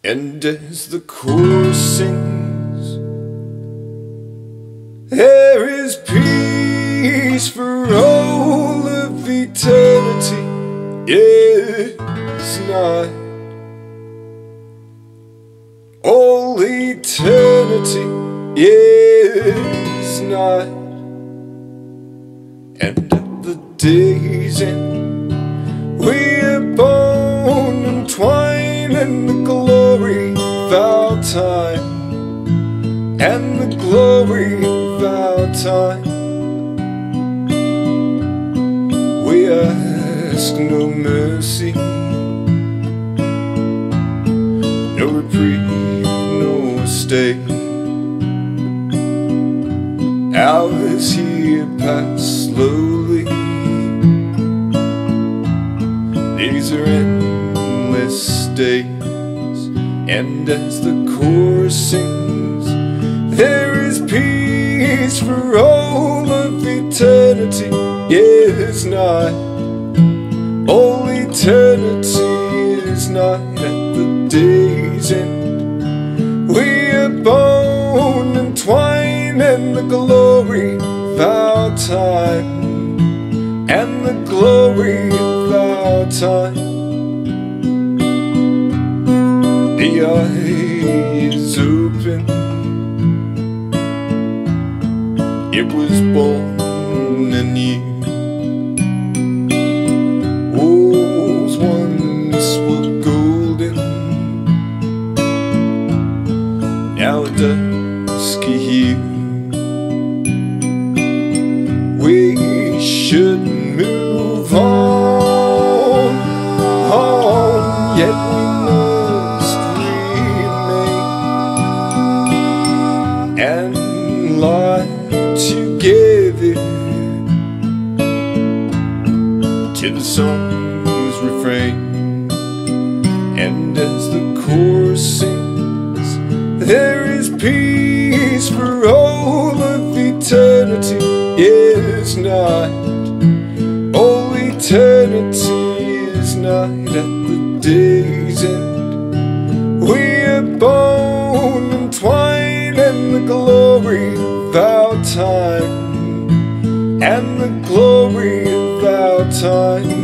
And as the chorus sings, there is peace for all of eternity. Yes, not all eternity. Yes, not. And at the day's end, we are bone and twine, and the glory of our time, and the glory of our time. We ask no mercy, no reprieve, no stay. Hours here pass slowly. These are endless days. And as the chorus sings, there is peace for all of eternity. Yes, not all eternity is not. At the day's end, we are bone and twine, and the glory of our time, and the glory of our time. The eye is open, it was born anew. Walls once were golden, now a dusky hue. We should move on, yet we must remain and lie together to the song's refrain. And as the chorus sings, there is peace for all of eternity. Yes, not all eternity is not. At the day's end, we are bone and twine, and the glory of our time, and the glory of our time.